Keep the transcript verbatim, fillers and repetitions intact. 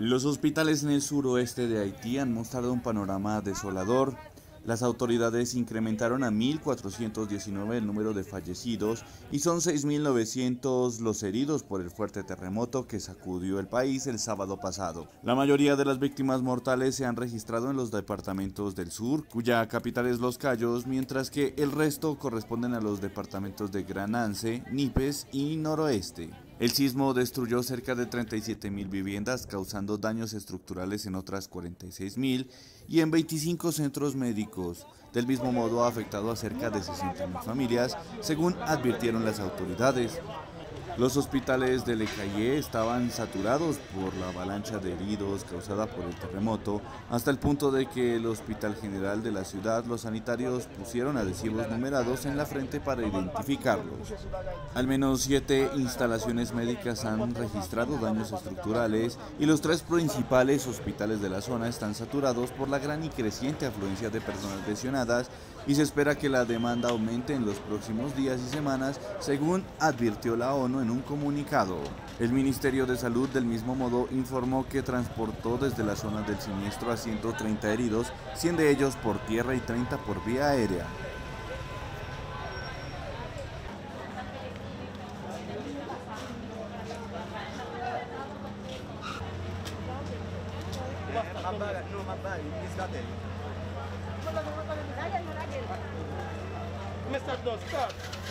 Los hospitales en el suroeste de Haití han mostrado un panorama desolador. Las autoridades incrementaron a mil cuatrocientos diecinueve el número de fallecidos y son seis mil novecientos los heridos por el fuerte terremoto que sacudió el país el sábado pasado. La mayoría de las víctimas mortales se han registrado en los departamentos del sur, cuya capital es Los Cayos, mientras que el resto corresponden a los departamentos de Gran Anse, Nípez y Noroeste. El sismo destruyó cerca de treinta y siete mil viviendas, causando daños estructurales en otras cuarenta y seis mil y en veinticinco centros médicos. Del mismo modo ha afectado a cerca de sesenta mil familias, según advirtieron las autoridades. Los hospitales de Le Cayeux estaban saturados por la avalancha de heridos causada por el terremoto, hasta el punto de que el Hospital General de la ciudad, los sanitarios pusieron adhesivos numerados en la frente para identificarlos. Al menos siete instalaciones médicas han registrado daños estructurales y los tres principales hospitales de la zona están saturados por la gran y creciente afluencia de personas lesionadas, y se espera que la demanda aumente en los próximos días y semanas, según advirtió la ONU en un comunicado. El Ministerio de Salud, del mismo modo, informó que transportó desde la zona del siniestro a ciento treinta heridos, cien de ellos por tierra y treinta por vía aérea. mister Dos, stop.